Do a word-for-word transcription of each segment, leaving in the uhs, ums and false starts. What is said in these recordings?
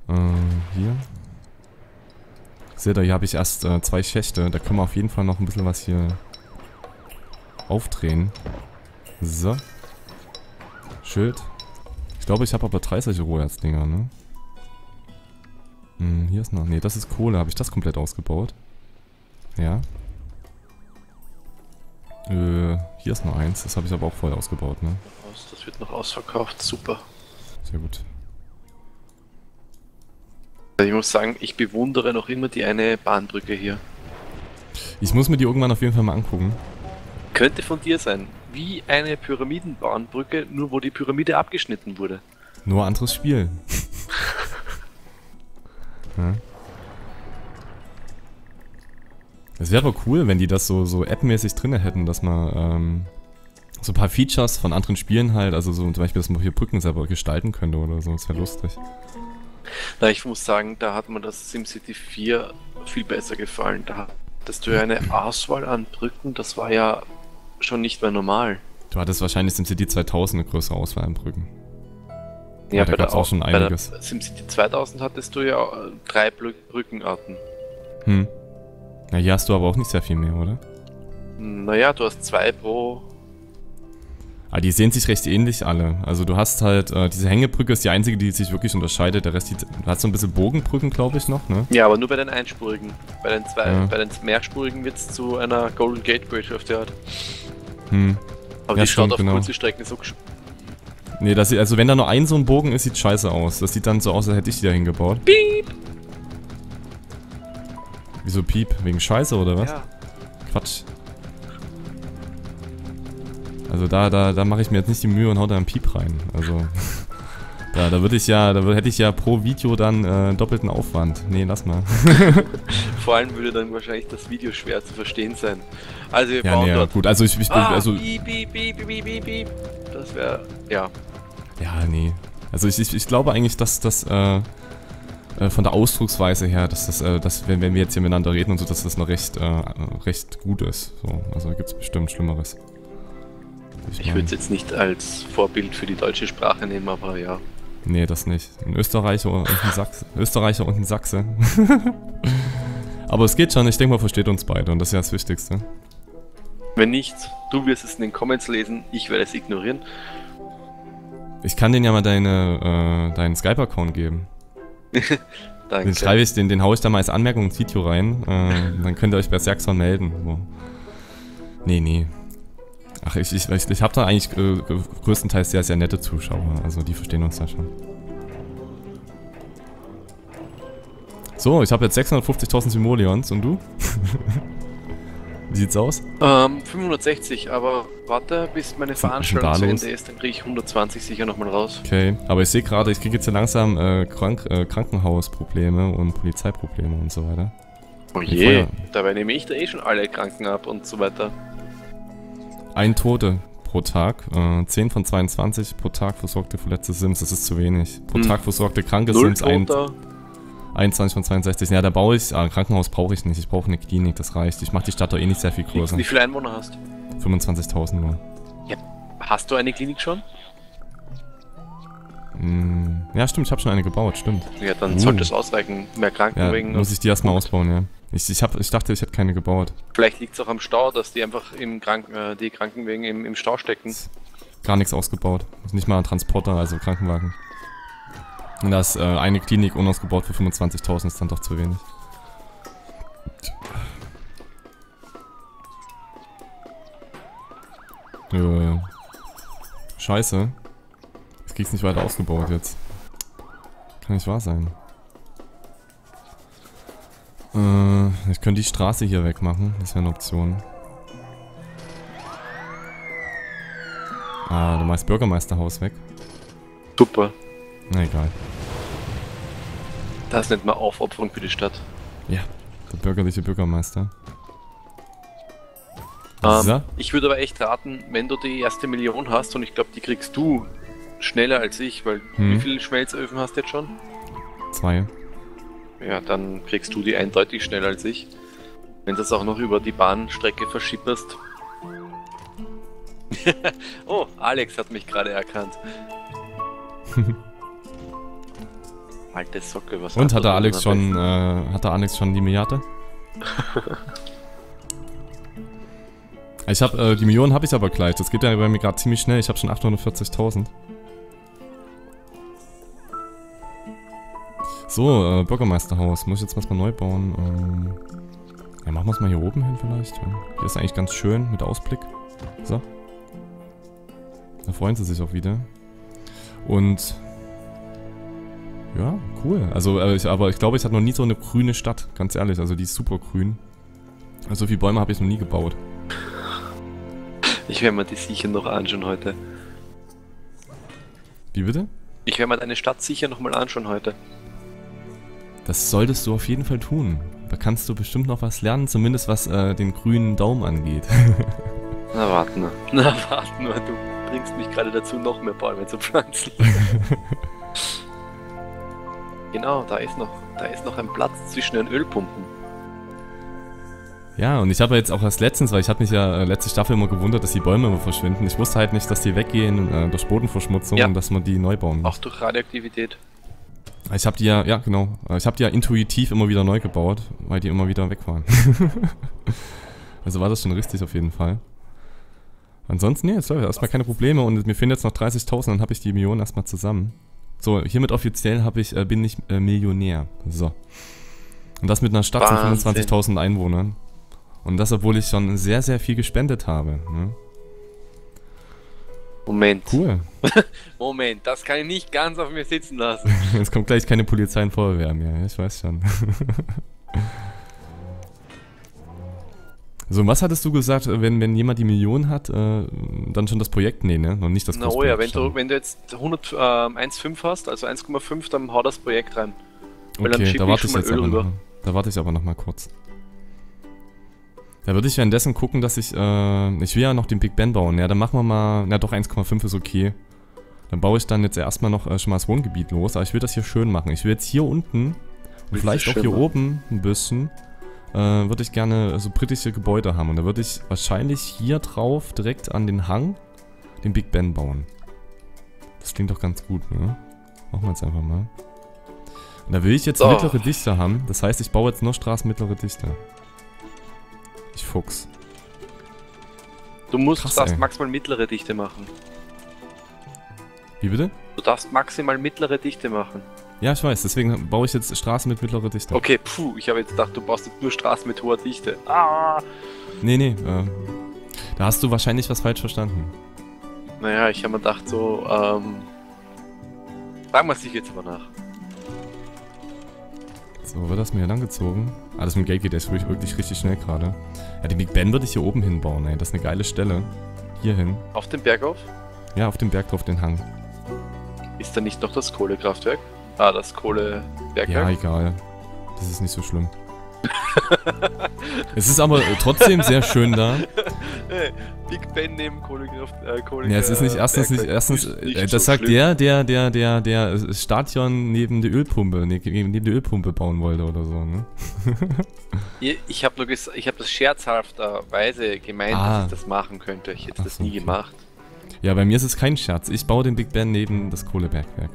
Äh, hier. Seht ihr, hier habe ich erst äh, zwei Schächte. Da können wir auf jeden Fall noch ein bisschen was hier aufdrehen. So. Schild. Ich glaube, ich habe aber drei solche Roherz-Dinger, ne? Hm, hier ist noch... Ne, das ist Kohle. Habe ich das komplett ausgebaut? Ja. Äh, hier ist noch eins. Das habe ich aber auch voll ausgebaut, ne? Das wird noch ausverkauft. Super. Sehr gut. Ich muss sagen, ich bewundere noch immer die eine Bahnbrücke hier. Ich muss mir die irgendwann auf jeden Fall mal angucken. Könnte von dir sein. Wie eine Pyramidenbahnbrücke, nur wo die Pyramide abgeschnitten wurde. Nur anderes Spiel. Ja. Das wäre aber cool, wenn die das so, so appmäßig drin hätten, dass man ähm, so ein paar Features von anderen Spielen halt, also so zum Beispiel, dass man hier Brücken selber gestalten könnte oder so, das wäre lustig. Na, ich muss sagen, da hat mir das SimCity vier viel besser gefallen. Da hattest du ja eine Auswahl an Brücken, das war ja schon nicht mehr normal. Du hattest wahrscheinlich SimCity zweitausend eine größere Auswahl an Brücken. Ja, ja da bei gab es der, auch schon bei einiges. Der SimCity zweitausend hattest du ja äh, drei Brü Brückenarten. Hm. Na, hier hast du aber auch nicht sehr viel mehr, oder? Naja, du hast zwei pro... Ah, die sehen sich recht ähnlich alle. Also du hast halt, äh, diese Hängebrücke ist die einzige, die sich wirklich unterscheidet. Der Rest, die, du hast so ein bisschen Bogenbrücken, glaube ich, noch, ne? Ja, aber nur bei den einspurigen. Bei den zwei, Ja. bei den mehrspurigen wird es zu einer Golden Gate Bridge auf der Art. Hm. Aber Ja, die stimmt, schaut auf genau. kurze Strecken so gesch- Nee, das sieht, also wenn da nur ein so ein Bogen ist, sieht scheiße aus. Das sieht dann so aus, als hätte ich die da hingebaut. Piep! Wieso Piep? Wegen Scheiße oder was? Ja. Quatsch. Also da, da, da mache ich mir jetzt nicht die Mühe und hau da einen Piep rein. Also da, da würde ich ja, da würd, hätte ich ja pro Video dann äh, doppelten Aufwand. Nee, lass mal. Vor allem würde dann wahrscheinlich das Video schwer zu verstehen sein. Also wir Ja, bauen nee, dort... gut, also ich, ich Ah, also piep, piep, piep, piep, piep, piep. Das wäre... Ja. ja, nee. Also ich, ich, ich glaube eigentlich, dass das äh, äh, von der Ausdrucksweise her, dass das, äh, dass wenn, wenn wir jetzt hier miteinander reden und so, dass das noch recht, äh, recht gut ist. So, also gibt es bestimmt Schlimmeres. Ich würde es jetzt nicht als Vorbild für die deutsche Sprache nehmen, aber ja. Nee, das nicht. Ein Österreicher und ein Sachse. Österreicher und ein Sachse. Aber es geht schon, ich denke, man versteht uns beide und das ist ja das Wichtigste. Wenn nicht, du wirst es in den Comments lesen, ich werde es ignorieren. Ich kann denen ja mal deine, äh, deinen Skype-Account geben. Danke. Den schreibe ich, den, den haue ich da mal als Anmerkung ins Video rein. Äh, dann könnt ihr euch bei Serxon melden. So. Nee, nee. Ach, ich, ich, ich, ich habe da eigentlich äh, größtenteils sehr, sehr nette Zuschauer. Also die verstehen uns ja schon. So, ich habe jetzt sechshundertfünfzigtausend Simoleons und du? Wie sieht's aus? Ähm, fünfhundertsechzig, aber warte, bis meine Was ist denn Veranstaltung da zu los? Ende ist, dann kriege ich hundertzwanzig sicher nochmal raus. Okay, aber ich sehe gerade, ich kriege jetzt hier langsam äh, Krank äh, Krankenhausprobleme und Polizeiprobleme und so weiter. Oh Die je, Feuer- dabei nehme ich da eh schon alle Kranken ab und so weiter. Ein Tote pro Tag, äh, zehn von zweiundzwanzig pro Tag versorgte verletzte Sims, das ist zu wenig. Pro Hm. Tag versorgte kranke Null Sims, ein, Toter. einundzwanzig von zweiundsechzig. Ja, da baue ich, ah, ein Krankenhaus brauche ich nicht, ich brauche eine Klinik, das reicht. Ich mache die Stadt doch eh nicht sehr viel größer. Wie viele Einwohner hast du? fünfundzwanzigtausend nur. Ja. Hast du eine Klinik schon? Mm, ja, stimmt, ich habe schon eine gebaut, stimmt. Ja, dann Uh. sollte es ausreichen. Mehr Kranken Ja, wegen. muss ich die erstmal ausbauen, ja. Ich, ich, hab, ich dachte, ich hätte keine gebaut. Vielleicht liegt es auch am Stau, dass die einfach im Kranken, äh, die Krankenwegen im, im Stau stecken. Gar nichts ausgebaut. Nicht mal ein Transporter, also Krankenwagen. Und das äh, eine Klinik unausgebaut für fünfundzwanzigtausend ist dann doch zu wenig. Äh, Scheiße. Das kriegst nicht weiter ausgebaut jetzt. Kann nicht wahr sein. Äh, ich könnte die Straße hier wegmachen. Das wäre eine Option. Ah, du machst Bürgermeisterhaus weg. Super. Na egal. Das nennt man Aufopferung für die Stadt. Ja, der bürgerliche Bürgermeister. Ähm, So. Ich würde aber echt raten, wenn du die erste Million hast, und ich glaube, die kriegst du schneller als ich, weil Hm. wie viele Schmelzöfen hast du jetzt schon? Zwei. Ja, dann kriegst du die eindeutig schneller als ich. Wenn du das auch noch über die Bahnstrecke verschipperst. Oh, Alex hat mich gerade erkannt. Alte Socke, was Und hat der er Alex schon, äh, hat der Alex schon die Milliarde? Ich habe äh, die Millionen habe ich aber gleich. Das geht ja bei mir gerade ziemlich schnell. Ich habe schon achthundertvierzigtausend. So, äh, Bürgermeisterhaus. Muss ich jetzt was mal neu bauen? Ähm, ja, machen wir es mal hier oben hin vielleicht. Ja. Hier ist eigentlich ganz schön mit Ausblick. So. Da freuen sie sich auch wieder. Und ja, cool. Also, äh, ich, aber ich glaube, ich hatte noch nie so eine grüne Stadt. Ganz ehrlich, also die ist super grün. Also so viele Bäume habe ich noch nie gebaut. Ich werde mir die sicher noch anschauen heute. Wie bitte? Ich werde mir deine Stadt sicher nochmal anschauen heute. Das solltest du auf jeden Fall tun. Da kannst du bestimmt noch was lernen, zumindest was äh, den grünen Daumen angeht. Na warte nur. Na warte nur, du bringst mich gerade dazu, noch mehr Bäume zu pflanzen. Genau, da ist noch, da ist noch ein Platz zwischen den Ölpumpen. Ja, und ich habe jetzt auch erst letztens, weil ich habe mich ja äh, letzte Staffel immer gewundert, dass die Bäume immer verschwinden. Ich wusste halt nicht, dass die weggehen äh, durch Bodenverschmutzung Ja. und dass man die neu bauen muss. Auch durch Radioaktivität. Ich habe die ja, ja genau, ich habe die ja intuitiv immer wieder neu gebaut, weil die immer wieder weg waren. Also war das schon richtig auf jeden Fall. Ansonsten, nee, jetzt läuft erstmal keine Probleme und mir fehlen jetzt noch dreißigtausend, dann habe ich die Millionen erstmal zusammen. So, hiermit offiziell habe ich, äh, bin ich äh, Millionär. So. Und das mit einer Stadt von Wahnsinn. fünfundzwanzigtausend Einwohnern. Und das, obwohl ich schon sehr, sehr viel gespendet habe. Ne? Moment. Cool. Moment, das kann ich nicht ganz auf mir sitzen lassen. Jetzt kommt gleich keine Polizei und Feuerwehr mehr, ich weiß schon. So, was hattest du gesagt, wenn, wenn jemand die Million hat, äh, dann schon das Projekt? Nee, ne? Noch nicht das Na oh ja, wenn du, wenn du jetzt hundert, äh, eins Komma fünf hast, also eins Komma fünf, dann hau das Projekt rein. Weil dann Okay, schieb da ich warte schon ich mal jetzt Öl aber rüber. noch. Da warte ich aber noch mal kurz. Da würde ich währenddessen gucken, dass ich, äh, ich will ja noch den Big Ben bauen. Ja, dann machen wir mal, na doch, eins Komma fünf ist okay. Dann baue ich dann jetzt erstmal noch äh, schon mal das Wohngebiet los. Aber ich will das hier schön machen. Ich will jetzt hier unten und Willst vielleicht du auch schön hier machen? oben ein bisschen, äh, würde ich gerne so britische Gebäude haben. Und da würde ich wahrscheinlich hier drauf direkt an den Hang den Big Ben bauen. Das klingt doch ganz gut, ne? Machen wir jetzt einfach mal. Und da will ich jetzt So. mittlere Dichte haben. Das heißt, ich baue jetzt nur Straßen mittlere Dichte. Ich Fuchs. Du musst Krass, darfst ey. maximal mittlere Dichte machen. Wie bitte? Du darfst maximal mittlere Dichte machen. Ja, ich weiß. Deswegen baue ich jetzt Straßen mit mittlerer Dichte. Okay, puh, ich habe jetzt gedacht, du baust jetzt nur Straßen mit hoher Dichte. Ah! Nee, nee. Äh, da hast du wahrscheinlich was falsch verstanden. Naja, ich habe mir gedacht so, ähm... fragen wir sich jetzt mal nach. So, wird das mir hier langgezogen? Ah, das mit Gate geht echt wirklich, wirklich richtig schnell gerade. Ja, den Big Ben würde ich hier oben hinbauen, ey. Das ist eine geile Stelle. Hier hin. Auf dem Berg auf? Ja, auf dem Berg drauf den Hang. Ist da nicht noch das Kohlekraftwerk? Ah, das Ja, Kohlebergwerk? egal. Das ist nicht so schlimm. Es ist aber äh, trotzdem sehr schön da. Hey, Big Ben neben Kohlekraft... Äh, Kohle Ja, es ist nicht, erstens nicht, erstens, äh, das sagt der, der, der, der, der das Stadion neben der Ölpumpe, ne, neben der Ölpumpe bauen wollte oder so, ne? Ich habe nur ges ich habe das scherzhafterweise gemeint, Ah. dass ich das machen könnte. Ich hätte Ach das so, nie okay. gemacht. Ja, bei mir ist es kein Scherz. Ich baue den Big Ben neben das Kohlebergwerk.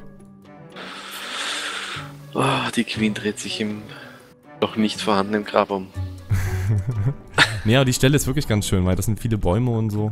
Oh, die Queen dreht sich im noch nicht vorhandenen Grab um. Nee, aber die Stelle ist wirklich ganz schön, weil das sind viele Bäume und so.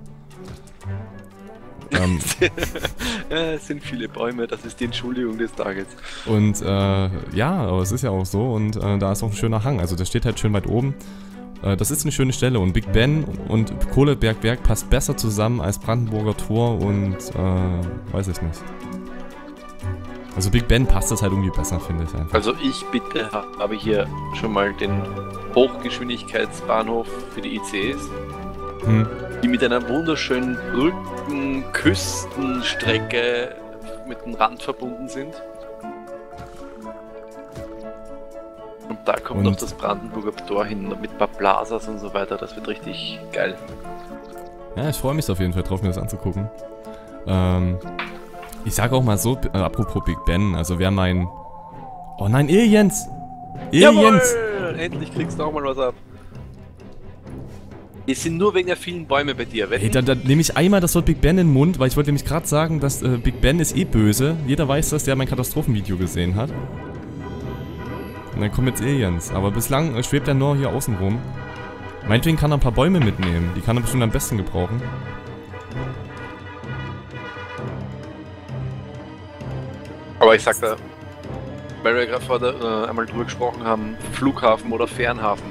Ähm, Ja, es sind viele Bäume, das ist die Entschuldigung des Tages. und äh, ja, aber es ist ja auch so und äh, da ist auch ein schöner Hang. Also der steht halt schön weit oben. Äh, das ist eine schöne Stelle und Big Ben und Kohlebergwerk passt besser zusammen als Brandenburger Tor und äh, weiß ich nicht. Also Big Ben passt das halt irgendwie besser, finde ich einfach. Also ich bitte habe hier schon mal den Hochgeschwindigkeitsbahnhof für die I C Es, Hm. die mit einer wunderschönen Brücken-Küstenstrecke mit dem Rand verbunden sind. Und da kommt Und- noch das Brandenburger Tor hin mit ein paar Plazas und so weiter. Das wird richtig geil. Ja, ich freue mich auf jeden Fall drauf, mir das anzugucken. Ähm, ich sage auch mal so, äh, apropos Big Ben, also wer mein... Oh nein, Aliens! Aliens! Jawohl! Endlich kriegst du auch mal was ab. Die sind nur wegen der vielen Bäume bei dir, Hey, wetten? da, da nehme ich einmal das Wort Big Ben in den Mund, weil ich wollte nämlich gerade sagen, dass äh, Big Ben ist eh böse. Jeder weiß das, der mein Katastrophenvideo gesehen hat. Und dann kommen jetzt Aliens. Aber bislang äh, schwebt er nur hier außen rum. Meinetwegen kann er ein paar Bäume mitnehmen. Die kann er bestimmt am besten gebrauchen. Aber ich sag da, weil wir gerade vorher äh, einmal drüber gesprochen haben, Flughafen oder Fernhafen.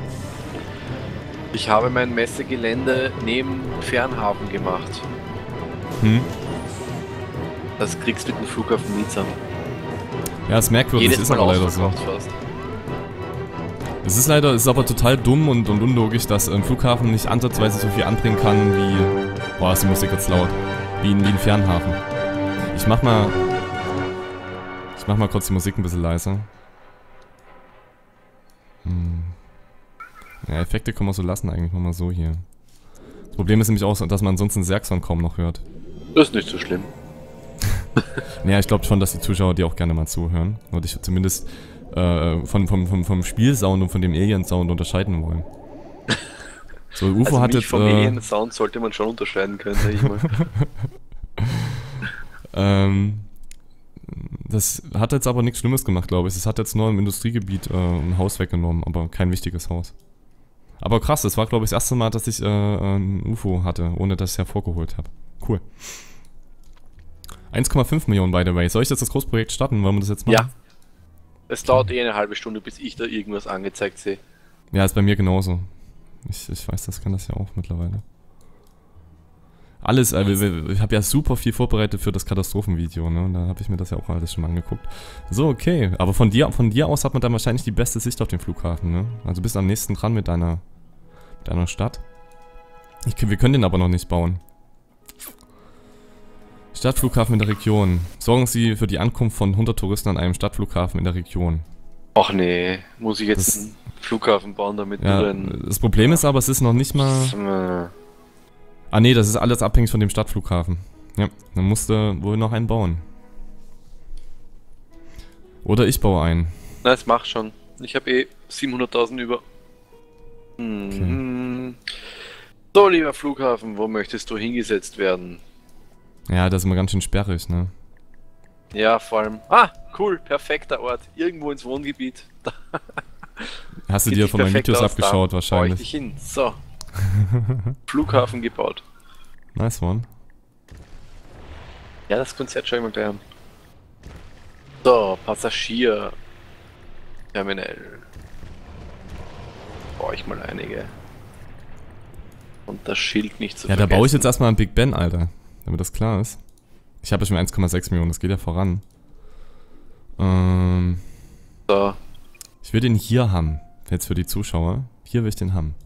Ich habe mein Messegelände neben Fernhafen gemacht. Hm. Das kriegst du mit dem Flughafen nie zusammen. Ja, ist merkwürdig, Jedes ist Mal aber leider so. ausverkauft fast. Es ist leider, es ist aber total dumm und, und unlogisch, dass ein Flughafen nicht ansatzweise so viel anbringen kann wie... Boah, ist die Musik jetzt laut. Wie ein, wie ein Fernhafen. Ich mach mal... Ich mach mal kurz die Musik ein bisschen leiser. Hm. Ja, Effekte kann man so lassen eigentlich, nur mal so hier. Das Problem ist nämlich auch, dass man ansonsten Zerxon kaum noch hört. Das ist nicht so schlimm. Naja, ich glaube schon, dass die Zuschauer die auch gerne mal zuhören. Und ich zumindest äh, von, vom, vom, vom Spielsound und von dem Alien-Sound unterscheiden wollen. So, U F O also hat mich jetzt... vom Äh, Alien-Sound sollte man schon unterscheiden können, sag ich mal. ähm... Das hat jetzt aber nichts Schlimmes gemacht, glaube ich. Es hat jetzt nur im Industriegebiet äh, ein Haus weggenommen, aber kein wichtiges Haus. Aber krass, das war, glaube ich, das erste Mal, dass ich äh, ein U F O hatte, ohne dass ich es hervorgeholt habe. Cool. eins Komma fünf Millionen, by the way. Soll ich jetzt das Großprojekt starten? Wollen wir das jetzt machen? Ja. Es dauert eh eine halbe Stunde, bis ich da irgendwas angezeigt sehe. Ja, ist bei mir genauso. Ich, ich weiß, das kann das ja auch mittlerweile. Alles, äh, ich habe ja super viel vorbereitet für das Katastrophenvideo, ne? Und da habe ich mir das ja auch alles schon mal angeguckt. So, okay. Aber von dir, von dir aus hat man dann wahrscheinlich die beste Sicht auf den Flughafen, ne? Also du bist am nächsten dran mit deiner, mit deiner Stadt. Ich, wir können den aber noch nicht bauen. Stadtflughafen in der Region. Sorgen Sie für die Ankunft von hundert Touristen an einem Stadtflughafen in der Region. Ach nee, muss ich jetzt Das- einen Flughafen bauen, damit Ja, du dann... das Problem ist aber, es ist noch nicht mal... Ah nee, das ist alles abhängig von dem Stadtflughafen. Ja, dann musste wohl noch einen bauen. Oder ich baue einen. Na, es macht schon. Ich habe eh siebenhunderttausend über. Mhm. So, lieber Flughafen, wo möchtest du hingesetzt werden? Ja, das ist immer ganz schön sperrig, ne? Ja, vor allem... Ah, cool, perfekter Ort. Irgendwo ins Wohngebiet. Da Hast du sieht dir sich von meinen perfekt Videos aus, abgeschaut da baue ich wahrscheinlich. dich hin. So. Flughafen gebaut. Nice one. Ja, das Konzert schaue ich mal gleich an. So, Passagier. Terminal. Baue ich mal einige. Und das Schild nicht zu Ja, da vergessen. baue ich jetzt erstmal ein Big Ben, Alter. Damit das klar ist. Ich habe ja schon eins Komma sechs Millionen, das geht ja voran. Ähm, So. ich will den hier haben. Jetzt für die Zuschauer. Hier will ich den haben.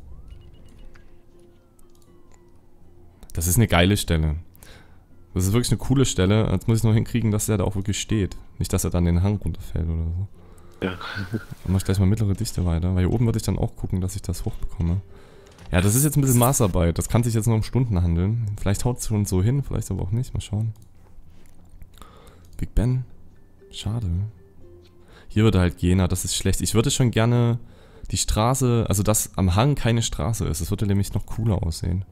Das ist eine geile Stelle. Das ist wirklich eine coole Stelle. Jetzt muss ich nur hinkriegen, dass der da auch wirklich steht. Nicht, dass er dann den Hang runterfällt oder so. Ja. Dann mach ich gleich mal mittlere Dichte weiter. Weil hier oben würde ich dann auch gucken, dass ich das hochbekomme. Ja, das ist jetzt ein bisschen Maßarbeit. Das kann sich jetzt nur um Stunden handeln. Vielleicht haut es schon so hin, vielleicht aber auch nicht. Mal schauen. Big Ben. Schade. Hier würde halt gehen, aber das ist schlecht. Ich würde schon gerne die Straße, also dass am Hang keine Straße ist. Das würde nämlich noch cooler aussehen.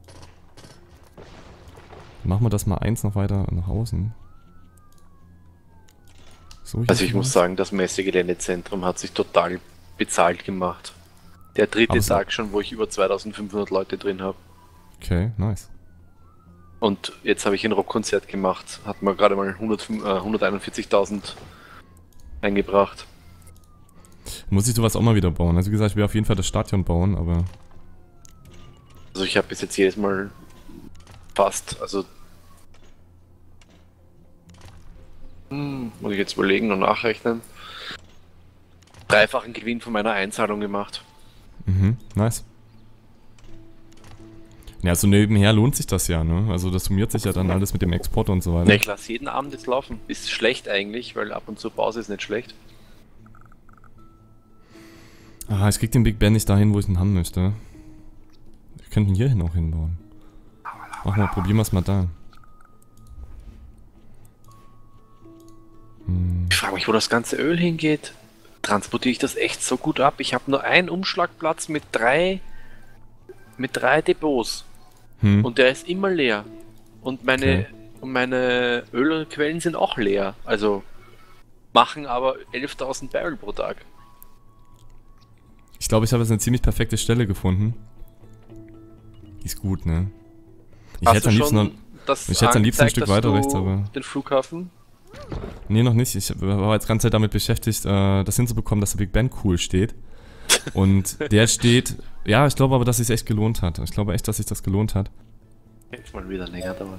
Machen wir das mal eins noch weiter nach außen. So, hier Also ich vielleicht. muss sagen, das Messegeländezentrum hat sich total bezahlt gemacht. Der dritte Aber so- Tag schon, wo ich über zweitausendfünfhundert Leute drin habe. Okay, nice. Und jetzt habe ich ein Rockkonzert gemacht. Hat mir gerade mal hundert, äh, hunderteinundvierzigtausend eingebracht. Muss ich sowas auch mal wieder bauen. Also wie gesagt, ich will auf jeden Fall das Stadion bauen, aber... Also ich habe bis jetzt jedes Mal fast, also... Hm, muss ich jetzt überlegen und nachrechnen. Dreifachen Gewinn von meiner Einzahlung gemacht. Mhm, nice. Ja, also nebenher lohnt sich das ja, ne? Also das summiert sich ja dann alles mit dem Export und so weiter. Ne, ich lasse jeden Abend jetzt laufen. Ist schlecht eigentlich, weil ab und zu Pause ist nicht schlecht. Ah, ich krieg den Big Ben nicht dahin, wo ich ihn haben möchte. Wir könnten hier hin auch hinbauen. Mach mal, probieren wir es mal da. Hm. Ich frage mich, wo das ganze Öl hingeht. Transportiere ich das echt so gut ab? Ich habe nur einen Umschlagplatz mit drei mit drei Depots Hm. und der ist immer leer. Und meine Okay. und meine Ölquellen sind auch leer. Also machen aber elftausend Barrel pro Tag. Ich glaube, ich habe jetzt eine ziemlich perfekte Stelle gefunden. Die ist gut, ne? Ich Hast hätte am du liebsten schon noch, das ich hätte am liebsten ein angezeigt, Stück dass weiter du rechts, aber... den Flughafen? Nee, noch nicht. Ich war jetzt die ganze Zeit damit beschäftigt, äh, das hinzubekommen, dass der Big Ben cool steht. Und der steht... Ja, ich glaube aber, dass es sich echt gelohnt hat. Ich glaube echt, dass sich das gelohnt hat. Jetzt mal wieder länger dauern.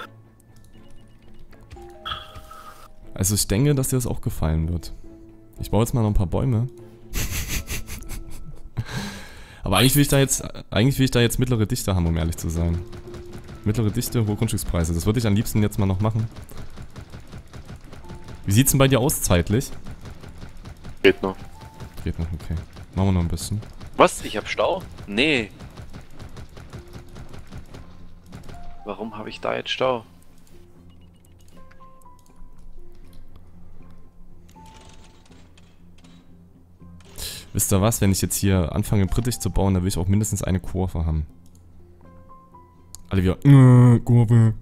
Also ich denke, dass dir das auch gefallen wird. Ich baue jetzt mal noch ein paar Bäume. Aber eigentlich will ich da jetzt, eigentlich will ich da jetzt mittlere Dichte haben, um ehrlich zu sein. Mittlere Dichte, hohe Grundstückspreise. Das würde ich am liebsten jetzt mal noch machen. Wie sieht's denn bei dir aus zeitlich? Geht noch. Geht noch, okay. Machen wir noch ein bisschen. Was? Ich hab Stau? Nee. Warum habe ich da jetzt Stau? Wisst ihr was, wenn ich jetzt hier anfange britisch zu bauen, dann will ich auch mindestens eine Kurve haben. Alle wieder, äh, Kurve.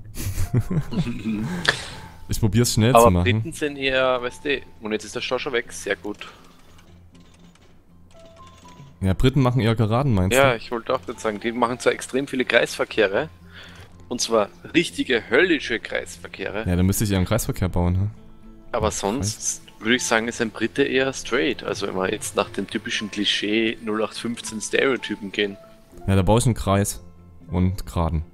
Ich probiere es schnell Aber zu machen. Briten sind eher, weißt du, und jetzt ist der Stau schon weg, sehr gut. Ja, Briten machen eher Geraden, meinst Ja, du? ich wollte auch gerade sagen, die machen zwar extrem viele Kreisverkehre, und zwar richtige höllische Kreisverkehre, Ja, dann müsste ich eher einen Kreisverkehr bauen, ne? aber sonst würde ich sagen, ist ein Brite eher straight, also wenn wir jetzt nach dem typischen Klischee null acht fünfzehn Stereotypen gehen. Ja, da baue ich einen Kreis und Geraden.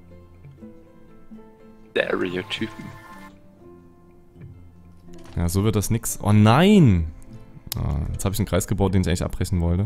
Stereotypen. Ja, so wird das nix. Oh nein! Ah, jetzt habe ich einen Kreis gebaut, den ich eigentlich abbrechen wollte.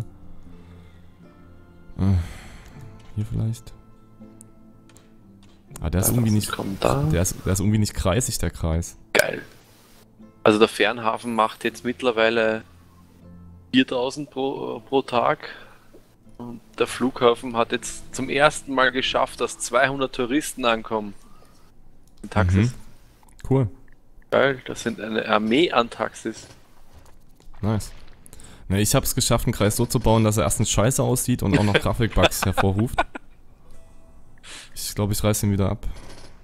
Äh, hier vielleicht. Ah, der ist irgendwie nicht. Kommt da. Der ist, der ist irgendwie nicht kreisig, der Kreis. Geil. Also der Fernhafen macht jetzt mittlerweile viertausend pro, pro Tag. Und der Flughafen hat jetzt zum ersten Mal geschafft, dass zweihundert Touristen ankommen. In Taxis. Mhm. Cool. Geil, das sind eine Armee an Taxis. Nice. Na, ich habe es geschafft, einen Kreis so zu bauen, dass er erstens scheiße aussieht und auch noch Grafikbugs hervorruft. Ich glaube, ich reiße ihn wieder ab.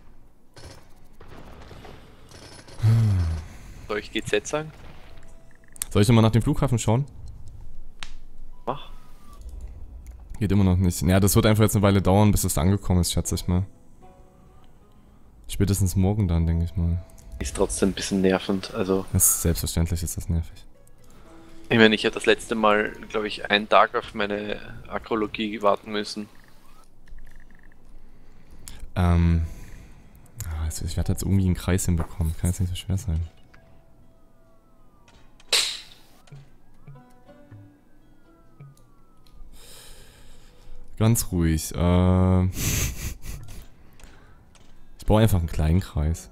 Soll ich G Z sagen? Soll ich nochmal nach dem Flughafen schauen? Mach. Geht immer noch nicht. Ja, das wird einfach jetzt eine Weile dauern, bis es angekommen ist, schätze ich mal. Spätestens morgen dann, denke ich mal. Ist trotzdem ein bisschen nervend. Also, Das ist selbstverständlich, ist das nervig. ich meine, ich habe das letzte Mal, glaube ich, einen Tag auf meine Akrologie warten müssen. Ähm. ah, also Ich werde jetzt irgendwie einen Kreis hinbekommen. Kann jetzt nicht so schwer sein. Ganz ruhig. Äh. Ich baue einfach einen kleinen Kreis.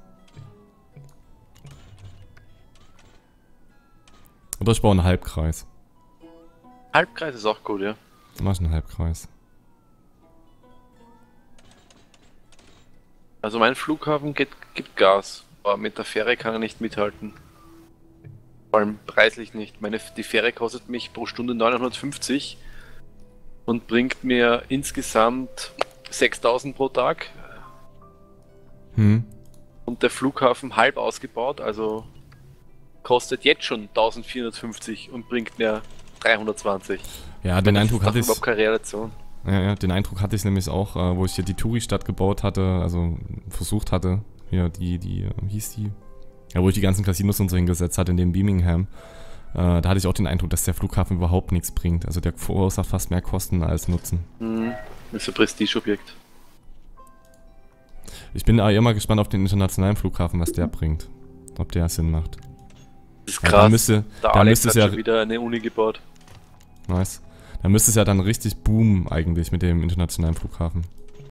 Oder ich baue einen Halbkreis. Halbkreis ist auch gut, ja. Dann mach ich einen Halbkreis. Also mein Flughafen geht, gibt Gas, aber mit der Fähre kann er nicht mithalten. Vor allem preislich nicht. Meine, die Fähre kostet mich pro Stunde neunhundertfünfzig und bringt mir insgesamt sechstausend pro Tag. Hm. Und der Flughafen halb ausgebaut, also kostet jetzt schon eintausendvierhundertfünfzig und bringt mir dreihundertzwanzig. Ja, den Das Eindruck ist doch hatte ich. überhaupt keine Relation. Ja, ja, den Eindruck hatte ich nämlich auch, äh, wo ich hier die Touri-Stadt gebaut hatte, also versucht hatte, hier die, die, äh, wie hieß die? Ja, wo ich die ganzen Casinos und so hingesetzt hatte, in dem Birmingham. Äh, da hatte ich auch den Eindruck, dass der Flughafen überhaupt nichts bringt. Also der verursacht fast mehr Kosten als Nutzen. Hm, das ist ein Prestigeobjekt. Ich bin aber immer gespannt auf den internationalen Flughafen, was der bringt. Ob der Sinn macht. Das ist Ja, krass. da müsste, der da Alex müsste hat es ja, schon wieder eine Uni gebaut. nice. Da müsste es ja dann richtig boomen eigentlich mit dem internationalen Flughafen.